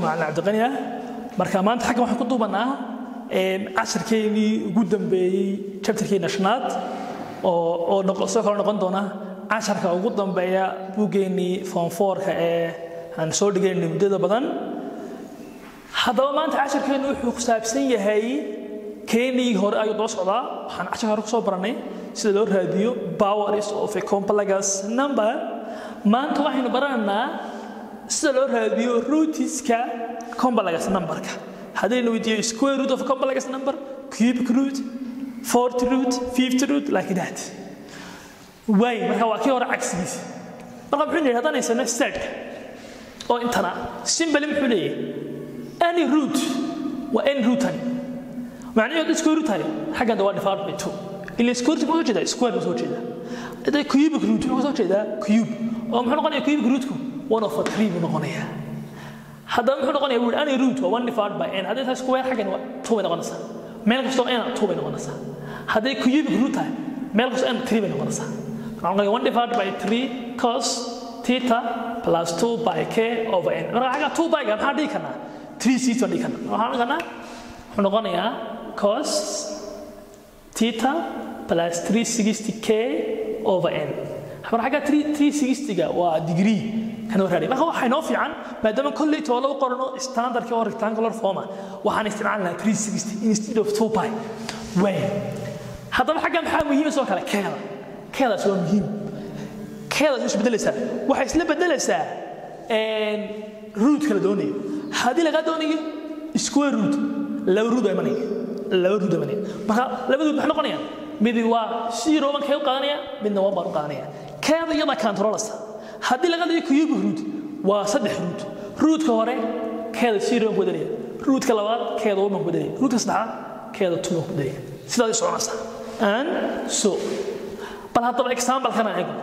معنا عبد الغني marka maanta xagga waxaan ku duubanaa casharkeeni ugu dambeeyay chapterkeena shanaad oo soo kala noqon doona casharka ugu dambeeya buugeeni form 4ka aan soo dhigaynay muddada badan hadaba maanta casharkeenu wuxuu ku saabsan yahay keenii hore ayuu doo socdaa waxaan casharka ku soo baranay sida loo raadiyo powers of a complex number maanta waxaynu baranaa sida loo raadiyo rootska complex numberka hadaynu weydiiyo square root of a complex number cubic root fourth root fifth root like that way marka waa kii hore cagsigiisa marka wuxuu leeyahay hadaan aysan set oo intana symbol muxuu leeyahay any root wa n root macnaheedu square root ay xaggan waa divided by 2 ila square root wuxuu jeedaa square root wuxuu jeedaa haday cubic root wuxuu jeedaa cube oo muxuu noqonayaa cubic rootku 1/3 buu noqonayaa هذا نحن نقول يقول أنا root و1 divided by n هذا square حاجة 2 بنقصها مال كستو n 2 بنقصها هذا cubic root هاي مال كستو n 3 بنقصها نقول 1 divided by 3 cos theta plus 2 by k over n مرة حاجة 2 by كم هذه كنا 3 c 20 كنا وهذا كنا نقول يا cos theta plus 360 k over n مرة حاجة 360 جا وديجري كانوا هذي ما هو حينوف عن ما دام كل يتولوا قرنوا ستاندر كأو rectangular form وحنستعملها 360 instead of 2 pi وين هذا الحاجة محاويين سو كلا كلا سو مهم كلا إيش بدلسها وحيسلب بدلسها root كلا دوني هذه لقى دوني square root لو root أماني ما لو root إحنا قنيا بدي وا زيرو من كيو قانيا بدنا وبر قانيا كذا يلا كنترولسها هذه لقد يكون root وصدح root كهره كذا زيرو بدري root كلاوات كذا وما بدري root صدحة كذا توما بدري سيدا يسوون أصلا and so بل هذا example كنا هيك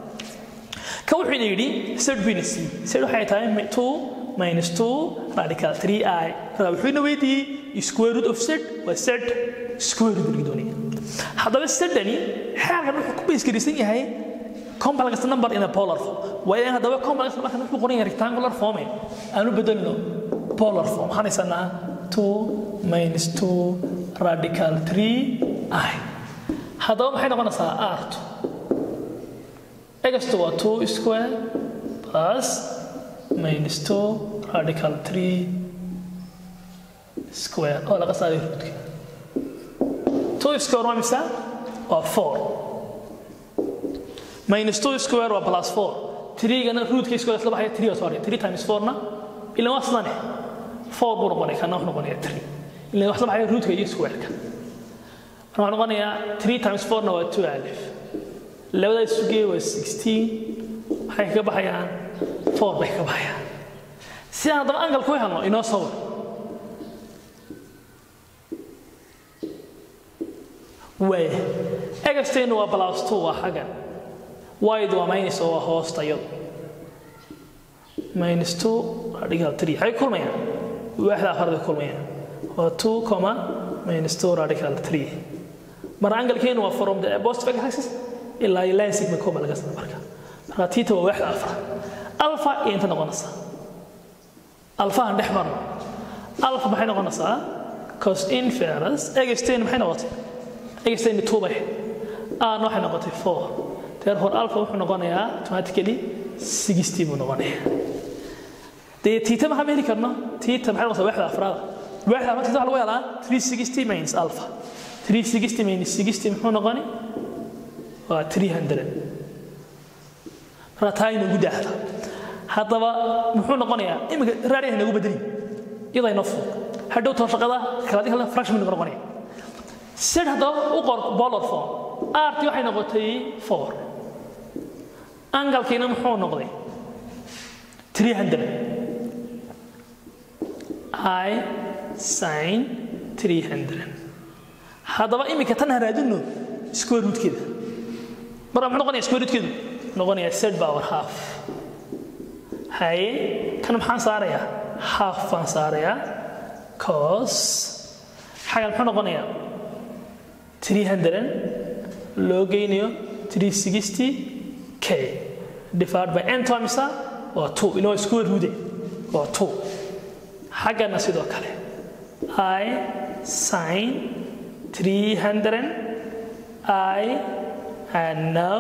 كوحين يدي set بينسي set حياتها 2 minus 2 radical 3i فوحين ويدي square root of set وset square root بدوني هذا بس set دني حاجة نروح كوبيس كريسين هاي complex number in a polar form وإذا هذا complex number كنا نقولين rectangular form أنا بدلنا polar form هنسمع 2 minus 2 radical 3i هذا ما حنا قلنا صار r2 x to 2 square plus minus 2 radical 3 square أو لا قصدي root 2 square ما مسا أو 4 minus 2 square و plus 4 3 كنا root كي square سلبها هي 3 sorry 3 times 4 نا إلا ما أصلاً 4 بنقول كنا نحن نقول 3 إلا ما أصلاً هي root كي square كان نحن نقول 3 times 4 نا 12 لو ده سوقي و 16 هاي كبايا 4 بيه كبايا سيان طبعا أنقل كوي هنو إنه صور وين إكستين و plus 2 وحاجة وايد وماينس هو هوست أيضا minus 2 radical 3 هاي كل ما يعني واحد آخر كل ما يعني هو 2 comma minus 2 radical 3 مرة أنقل كين هو from the positive axis إلا يلاين سيجما كوما لقصنا مركا مرة تيتا هو واحد ألفا ألفا إنت نقنصها ألفا عند حمرنا ألفا بحين نقنصها cos inverse إكستين بحين نقطي إكستين 2 بحين نوحين نقطي 4 therefore alpha wuxuu noqonayaa automatically 60 buu noqonayaa theta ma heli karno theta maxay noqotay waaxda afraad waaxda ma theta lagu yeelaa 360 minus alpha 360 minus 60 muxuu noqoni waa 300 ratayna ugu daahda hadaba muxuu noqonayaa imika raadiyaha nagu bedeli iyada inoo fog hadhow too shaqada kala fraction noqonaya set hadaba u qor polar form rt waxay noqotay 4 angle كينا محون نقضي 300 I sin 300 هذا بقى إمك تنهر هذا square root كده مرة محن نقول square root كده نقول set power half هاي كان محن صاريا half فان صاريا cos حاجة محن نقول 300 لوجينيو 360 k divided by n times or 2 square root or 2 حاجة نسيدو كله I sin 300 I and now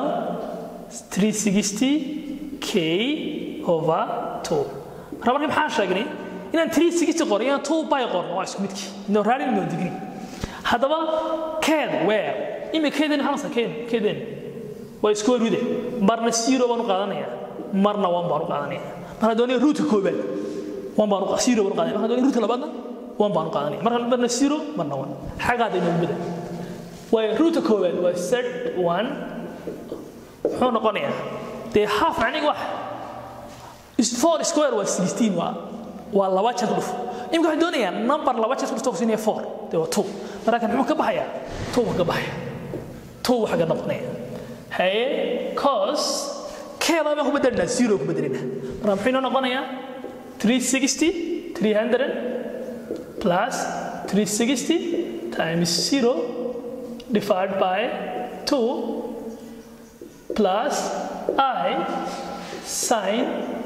360 k over 2 رابع محاش رجني إن 360 قرية 2 باي قرن وايش كمتك إنه رالي إنه دقني هذا بقى كان where إما كذا نحرصه كذا ويسكور وده مرنا سيرو بنو قادنيا مرنا وان بنو قادنيا مرنا دوني روت كوبل وان بنو سيرو بنو قادنيا مرنا دوني روت لبنا وان بنو قادنيا مرنا سيرو مرنا وان حاجة هذا من بدأ وروت كوبل وسد وان حنا قانيا ده half يعني واحد is 4 square was 16 والله واحد تلف يمكن هدونيا number لا واحد تلف توصيني 4 ده 2 مرة محو كبحيا 2 كبحيا 2 حاجة نقنيا هاي cos كذا ما هو بدلنا زيرو بدلنا مرة حين نقنيا 360 300 plus 360 times 0 divided by 2 plus I sin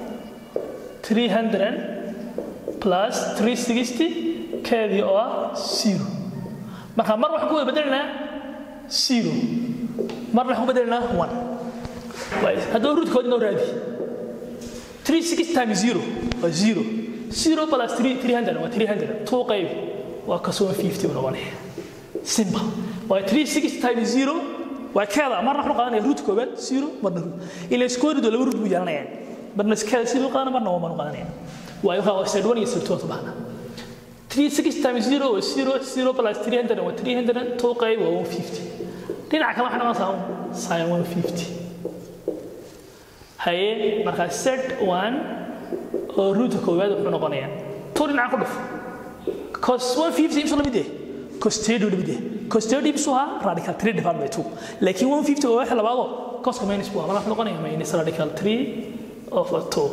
300 plus 360 كذي أو 0 مرة واحد بدلنا 0 مرة واحد بدلنا 1 هذا روت كود نورادي 360 times 0 و 0 0 plus 300 و 300 2 قيب وكسوة 50 ونوانه simple و 360 times 0 وكذا مرة نحن قلنا روت كود 0 مرة روت إلى سكوير دول روت بيجانا يعني مرة سكيل 0 قلنا مرة وما قلنا يعني ويخا وسيدون يسرتوا طبعا 360 times 0 و 0 plus 300 و 300 2 قيب و 150 دينا كم احنا نساوي sin 150 هاي مركز set 1 روت كوباد وحنا قنايا توري نعقد cos 150 مش ولا بديه cos 30 ولا بديه cos 30 بسوها radical 3 divided by 2 لكن 150 واحد لبعضه cos كمان يسبوها ما راح قنايا ما ينسى radical 3 over 2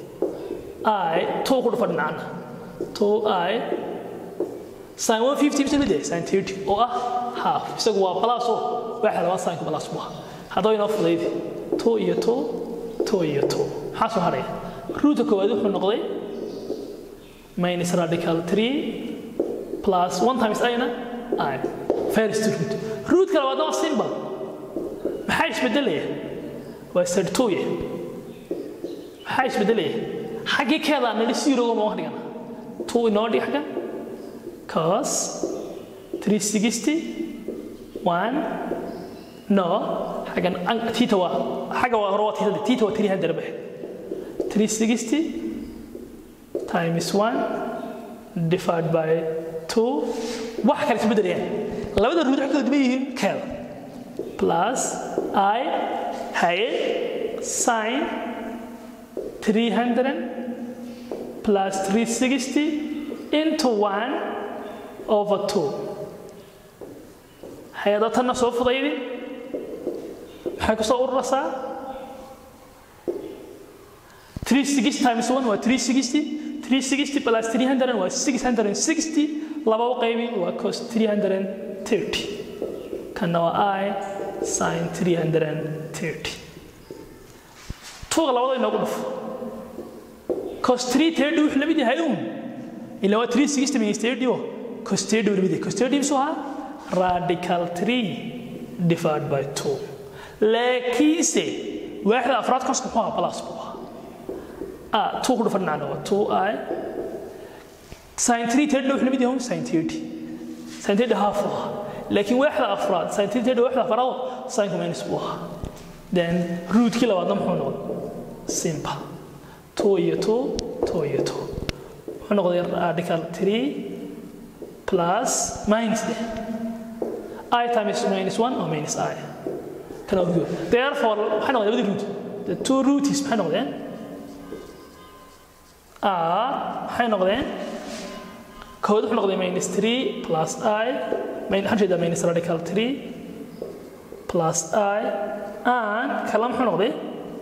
I 2 كده فرنا عنا 2 I sin 150 مش بديه sin 30 أو half يسقوا بلاسو واحد لبعض sin بلاس بوها هذا ينفذ ليه 2 إيه 2 2 إيه 2 حاسو هذا روت كوباد وحنا نقضي minus radical 3 plus 1 times I I first root كلا وضع simple ما حاجة بدلية ويصير 2 ما حاجة بدلية حاجة كذا أنا لسيرو ما واحد كنا 2 نودي حاجة cos 360 1 no حاجة تيتا حاجة وهو تيتا 300 به 360 times 1 divided by 2 واحد كانت بدل يعني لو بدل روت حكوا تبيه كذا plus I هاي sin 300 plus 360 into 1 over 2 هاي ده تنا صوف ضيدي حكوا صور رصا 360 times 1 و 360 plus 300 و 660 لبعض قيمي و cos 330 كان هو I sin 330 توغ لبعض ينقلف cos 330 وإحنا بدي هيوم إلا هو 360 من 30 cos 30 بدي cos 30 بسوها radical 3 divided by 2 لكن سي واحد أفراد cos كمها بلاس بوها 2 كده فرنا عنه 2 I sin 330 وإحنا بديهم sin 30 sin 30 هافوها لكن واحد أفراد sin 330 واحد أفراد sin كمان يسبوها then root كلا وضم حنون simple 2 يه 2 2 يه 2 حنقول radical 3 plus minus ده I times minus 1 or minus I كنا نقول therefore حنقول بدي root the two root is حنقول حنقول كود حنقول minus 3 plus I حنجد minus radical 3 plus I and كلام حنقول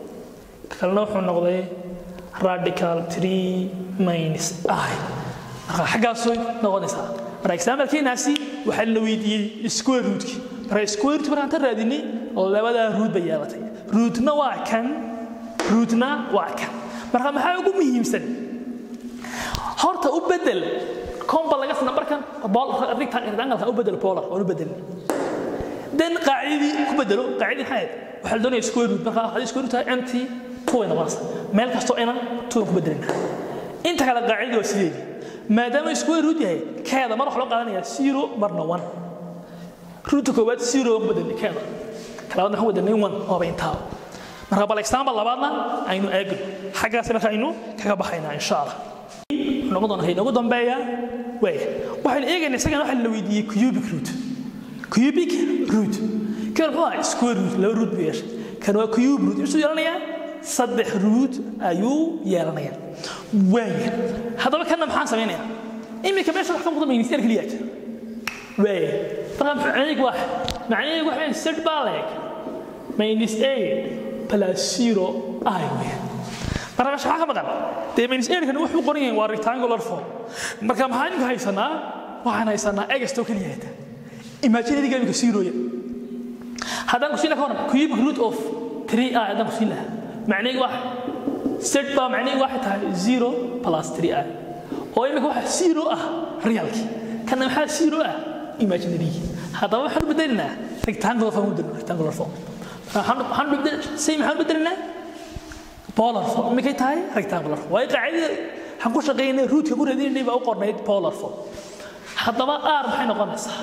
radical 3 minus I حاجة صوي نقولها مرة إكسامبل كي ناسي وحل ويدي سكوير روت كي مرة سكوير روت مرة أنت راديني ولا بدا روت بيالتي روتنا واكن مرة ما حاجة مهم سن horta u bedel complex numberkan rectangle u bedel polar oo u bedel then qaacidi ku bedelo qaacidi xayd waxa la doonayaa square root marka hadii square root tahay empty 2 ina marsa meel kasto inaan 2 ku bedelina inta kala qaacidi waa sidii maadaama square root yahay keeda mar wax loo qaadanaya 0 marna 1 root koobaad 0 ku bedel keeda kala wadna waxa wadanay 1 oo intaa marka bal example labaadna aynu eegno xagaas marka aynu kaga baxaynaa insha Allah noqon hay ugu dambeeya way waxaan eegaynaa isaga waxa la weydiiyay cubic root kan waa square root la root beer kan waa cube root isu yeelanaya saddex root ayuu yeelanaya way hadaba kana maxaan sameeynaa imika meesha wax ka muuqda minisir kaliya way macnaheedu wax set balag minus 8 plus 0 I way marka waxa ka maqan de minus 8 kan wuxuu qoran yahay waa rectangular form marka maxaan haysanaa waxaan haysanaa x to kaliya imagine diga imika 0 ya hadan ku sina ka waran cube root of 3i hadan ku sina macnaheedu wax set ba macnaheedu wax tahay 0 plus 3i oo imika wax 0 ah realki kana waxa 0 ah imaginary hadaba waxaan bedelnaa rectangular form waxaan bedel say maxaan bedelnaa polar form imika tahay rectangular way qaacida waxaan ku shaqeynaa rootka ku raadinay baa u qornayd polar form hadaba r maxay noqonaysaa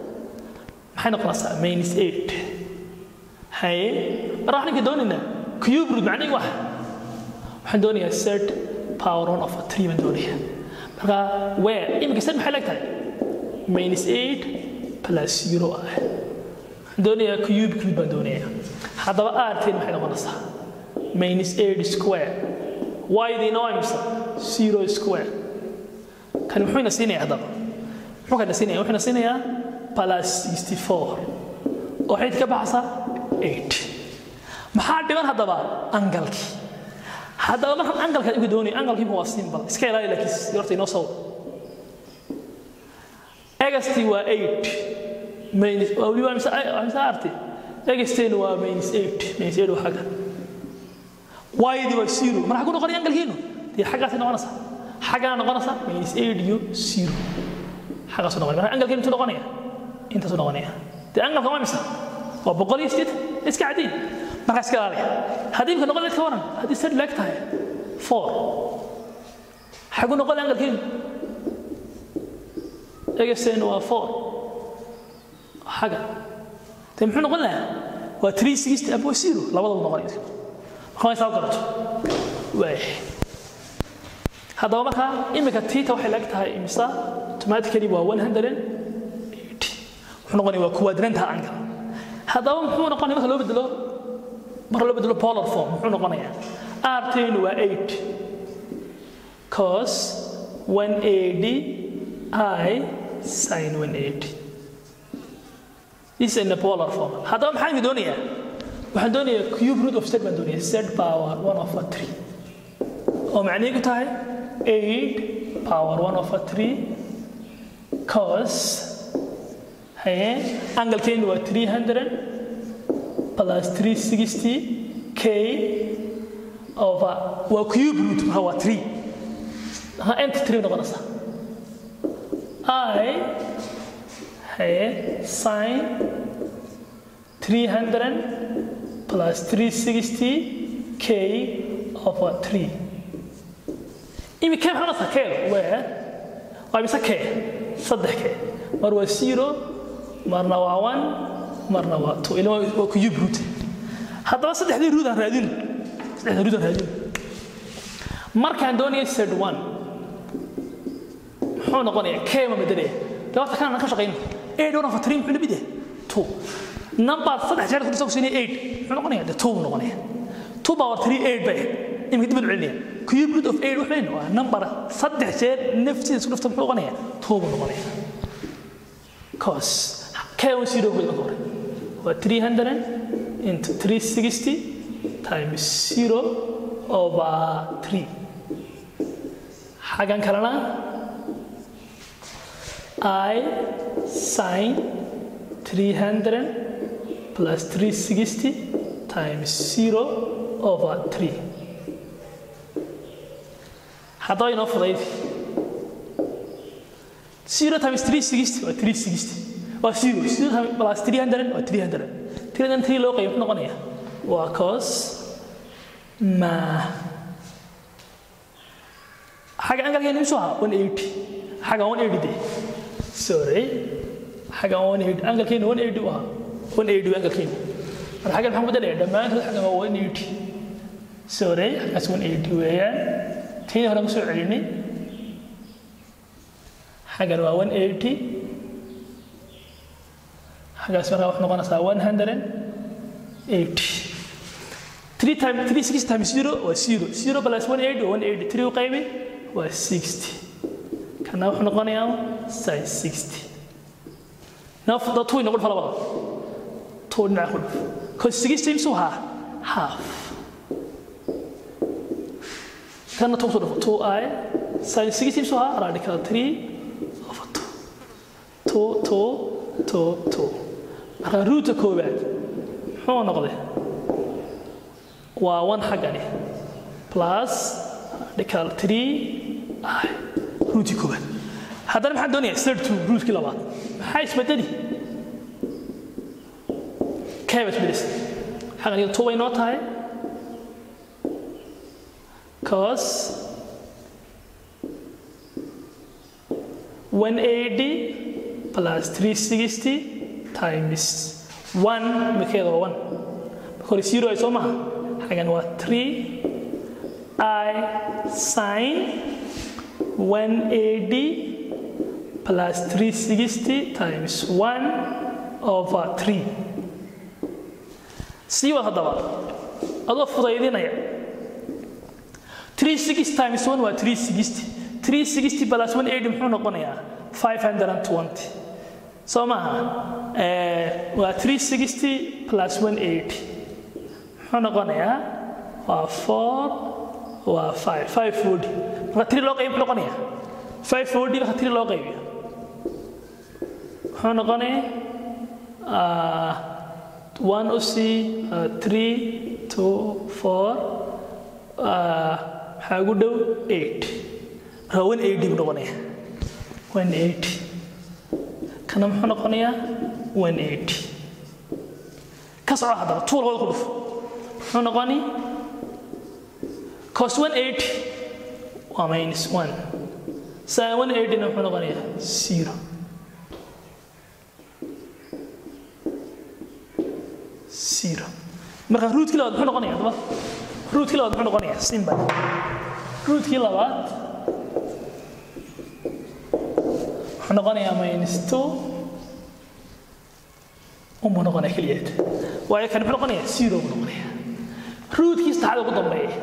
minus 8 hay raahna doonina cube root macnaheedu waxaan doonayaa set power 1 of 3 man doonaya marka where imika set maxay leeyahay minus 8 plus 0 ah doonaya cube root baan doonaya hadaba r teen maxay noqonaysaa minus 8 square y the norms 0 square kan wuxuu ina siinaya hadaba wuxuu siinaya plus 64 oo xid ka baxsa 8 maxaa dhiman hadaba angalki hadaba markan angalka igu doonay angalkii waa simple iska ilaali laakiin yorta inoo soo xt waa 8 minus wali waa misaarti xt waa minus 8 waxa ka y di waa 0 marka ku noqon angalkiinu tii xagaas noqonaysa minus 8 iyo 0 xagaas noqonaysa angalkiinu intuu noqonaya inta soo noqonaya de angalka waa misa waa 108 iska cadin marka iska ilaali hadii ka noqon ka waran hadii sad lag tahay 4 xagu noqon angalkiinu xt waa 4 حاجه تم حنا قلنا و 360 ابو 0 labada noqonaysa waxay soo garto way hadaba marka imika theta waxay lag tahay imisa automatically waa 180 wuxuu noqonayaa quadrantal angle hadaba muxuu noqonayaa marka loo bedelo polar form muxuu noqonayaa r tan waa 8 cos 180 I sin 180 is in the polar form hadaba maxaan doonayaa waxaan doonayaa cube root of z baan doonayaa z power 1 over 3 oo macnaheedu tahay 8 power 1 over 3 cos angle waa 300 plus 360 k over waa cube root waa 3 ent 3 noqonaysa I sin 300 plus 360 k over 3 إمي كم حنا سكيل وين أبي سكيل صدق كيل مرة 0 مرة 1 مرة 2 إلى هو كيوب روت هذا بس صدق هذي روت هذين مرة عندوني سد 1 حنا قنية كم ما بدري لو تكلم عن كشقين 8 ولا فترين حنا بده 2 نمبر صدق جالس كل سنة 8 حنا قنية ده 2 قنية 2 باور 3 8 بيه إمي تبدو عليه كيوب روت of 8 وحين نمبر صدق جال نفسي سكون فتم حنا قنية 2 قنية cos كم 0 في الأخر هو 300 into 360 times 0 over 3 حاجة كلنا I sin 300 plus 360 times 0 over 3 هذا ينفذ 0 times 360 waa 360 waa 0 0 plus 300 waa 300 300 loo qayb wuxuu noqonayaa waa cos ma حاجة أنقل كين يمشوها 180 حاجة 180 دي sorry حاجة 180 أنقل كين 180 وها 180 أنقل كين الحاجة محمود ده ده ما أنقل حاجة 180 sorry حاجة 180 ويا كين هذا مسوي عليني حاجة 180 حاجة اسمها واحد نقول نسا 180 3 times 360 times 0 و 0 0 plus 180 180 3 وقيمة و 60 كنا واحد نقول يا ساين 60 نفضل توي نقول فلا بقى توي نأخذ كل 60 يمسوها half كنا توصل 2i ساين 60 يمسوها radical 3 over 2 marka root koobaad muxuu noqday waa 1 xagani plus radical 3 root koobaad haddana maxaan doonayaa third 2 root ki labaad maxay isbedeli kaybad bilis xagani 2 way noo tahay cos 180 plus 360 times 1 مكيده 1 بكل 0 اي سوما حاجه هو 3 I sin 180 plus 360 times 1 over 3 سي واحد دابا اضو فضيدينيا 360 times 1 و 360 360 plus 180 محو نقونيا 520 سو معها 360 plus 180 محو نقونيا 4 و 5 540 marka 3 loo qayb noqonaya 540 marka 3 loo qaybiyo محو نقونيا 1 OC 3 2 4 حاجو دو 8 راون 80 نقونيا 180 كنا محو نقونيا 180 كسر هذا طول هذا كله محو نقوني cos 180 و minus 1 sin 180 محو نقونيا 0 0 marka root kii labaad muxuu noqonayaa daba root kii labaad muxuu noqonayaa simple root kii labaad muxuu noqonayaa minus 2 muxuu noqonayaa kaliyeed waayo kan muxuu noqonayaa 0 muxuu noqonayaa root kii saddexaad ugu dambeeya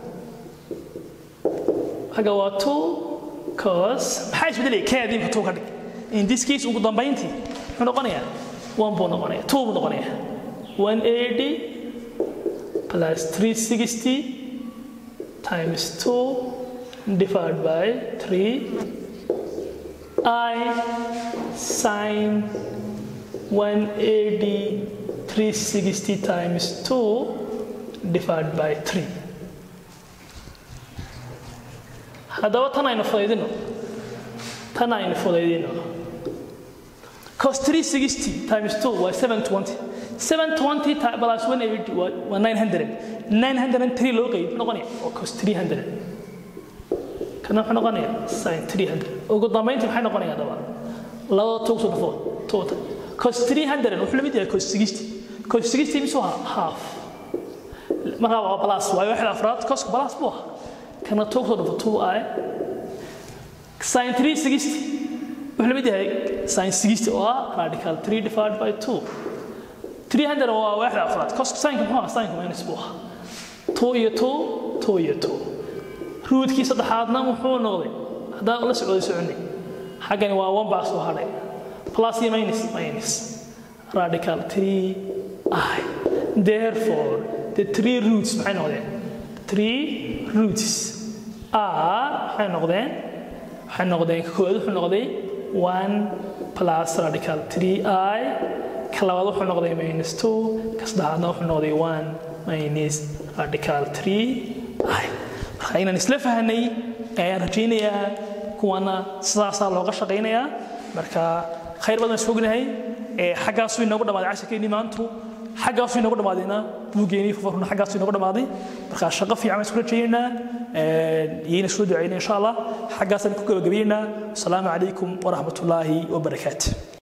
haga waa 2 cos maxay isbedelay kaadii ka 2 ka dhig in this case ugu dambeyntii muxuu noqonayaa 1 buu noqonayaa 2 buu noqonayaa 180 plus 360 times 2 divided by 3 I sin 180 360 times 2 divided by 3 هذا تناين فايدينه cos 360 times 2 was 720 720 plus 180 was 900 903 loo qayb noqonaya oo cos 300 kana waxa noqonaya sin 300 ugu dambeyntii maxay noqonaya daba laba total cos 300 wuxuu la mid yahay cos 60 cos 60 misu half marka waa plus waa waxa afraad cos plus buu kana total 2i sin 360 wuxuu la mid yahay sin 60 oo radical 3 divided by 2 300 waa واحد أفراد cos sin كم sin minus بوها 2 iyo 2 root كي صدحاتنا محو نقضي هذا لا سعودي حقني waa 1 baa soo haray plus iyo minus radical 3i therefore the 3 roots maxay noqdeen 3 roots are waxay noqdeen kood wuxuu noqday 1 plus radical 3i كلاوات وحنا نقضي minus 2 كصدقنا وحنا نقضي 1 minus radical 3 هاي خلينا نسلفها هني رجينا kuwana sidaasa looga shaqeynayaa marka khayr badan isognahay xagaas way nagu dhamaaday casharkeeni maantu xagaas way nagu dhamaadayna buugeeni furfurna xagaas way nagu dhamaaday marka shaqo fiican isku rajeynaa يين سود عين إن شاء الله حقا سنكون جبينا السلام عليكم ورحمة الله وبركاته.